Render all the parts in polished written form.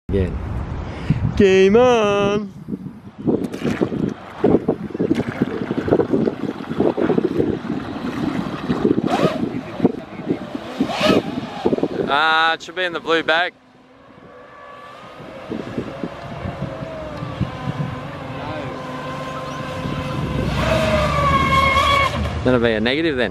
Again. Game on! It should be in the blue bag. That'll be a negative then.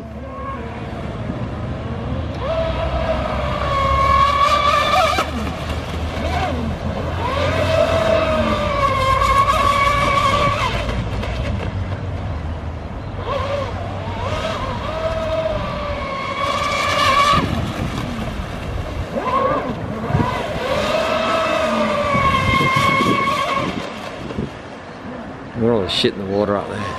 Look at all the shit in the water up there.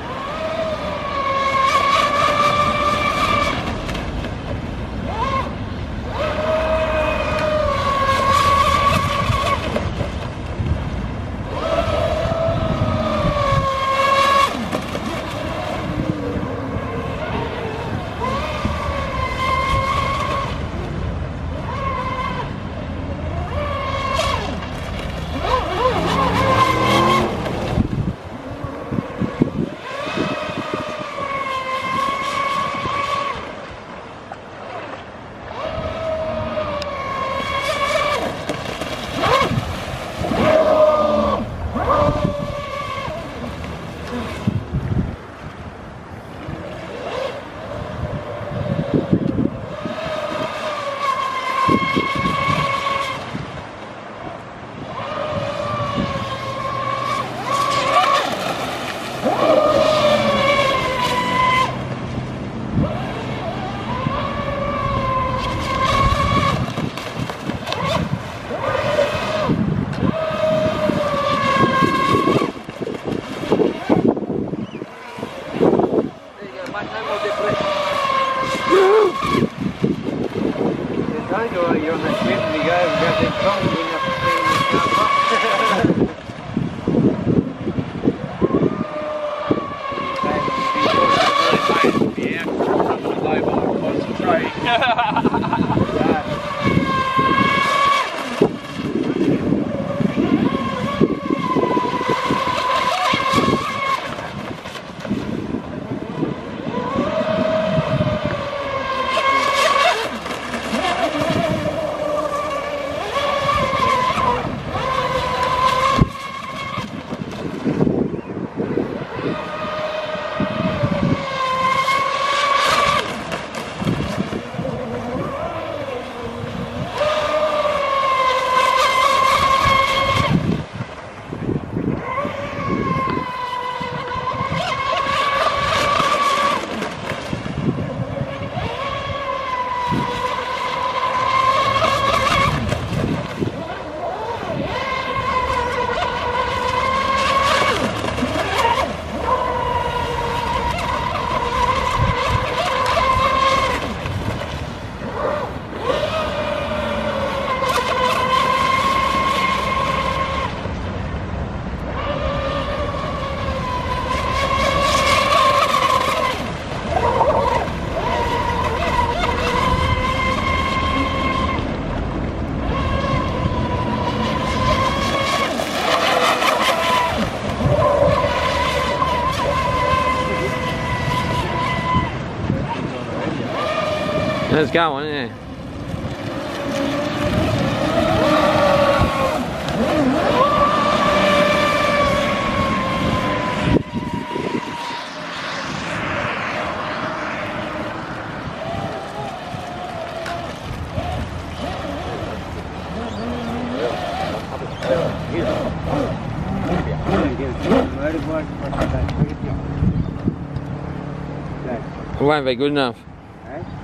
You're on the ship and you go and grab them prongs and you have to clean Let's go on, yeah. It won't be good enough.